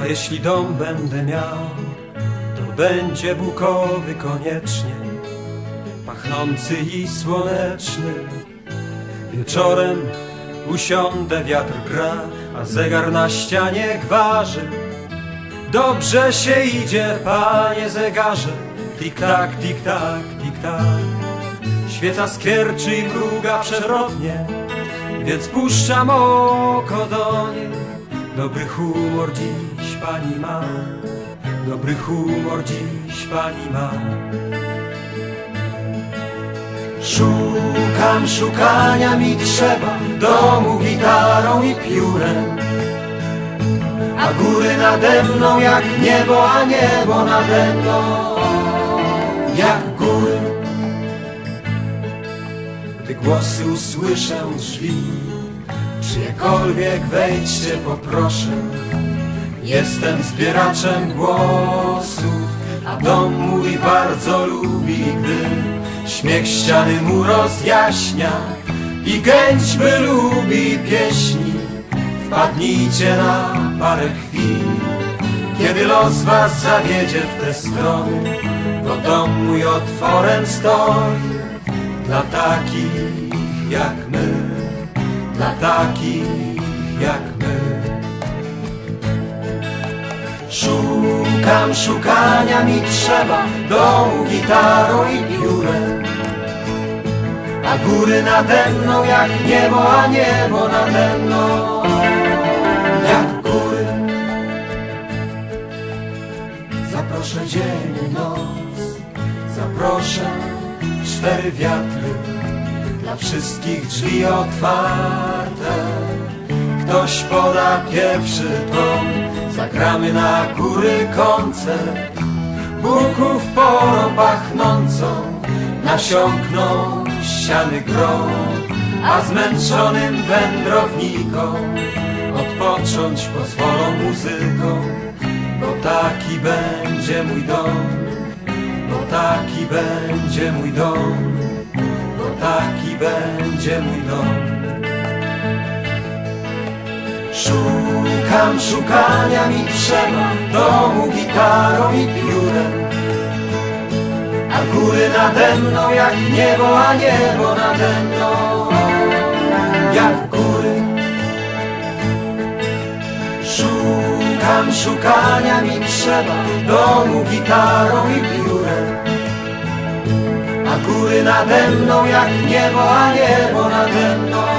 jeśli dom będę miał, to będzie bukowy koniecznie, pachnący i słoneczny. Wieczorem usiądę, wiatr gra, a zegar na ścianie gwarzy. Dobrze się idzie, panie zegarze, tik-tak, tik-tak, tik-tak. Świeca skwierczy i mruga przewrotnie, więc puszczam oko do niej. Dobry humor dziś pani ma, dobry humor dziś pani ma. Szukam, szukania mi trzeba, domu gitarą i piórem, a góry nade mną jak niebo, a niebo nade mną jak góry. Gdy głosy usłyszę drzwi, czyjekolwiek wejdźcie poproszę. Jestem zbieraczem głosów, a dom mój bardzo lubi, gdy śmiech ściany mu rozjaśnia i gęćby lubi pieśni. Wpadnijcie na parę chwil, kiedy los was zawiedzie w te strony, bo dom mój otworem stoi dla takich jak my, dla takich jak my. Szukam, szukania mi trzeba, domu gitarą i piórem, a góry nade mną jak niebo, a niebo nade mną jak góry. Zaproszę dzień i noc, zaproszę 4 wiatry, dla wszystkich drzwi otwarte. Ktoś poda pierwszy ton, zagramy na góry koncert. Buków porą pachnącą nasiąkną ściany grom, a zmęczonym wędrownikom odpocząć pozwolą muzyką. Bo taki będzie mój dom, bo taki będzie mój dom, bo taki będzie mój dom. Szukam, szukania mi trzeba, domu gitarą i piórem, a góry nade mną jak niebo, a niebo nade mną jak góry. Szukam, szukania mi trzeba, domu gitarą i piórem, a góry nade mną jak niebo, a niebo nade mną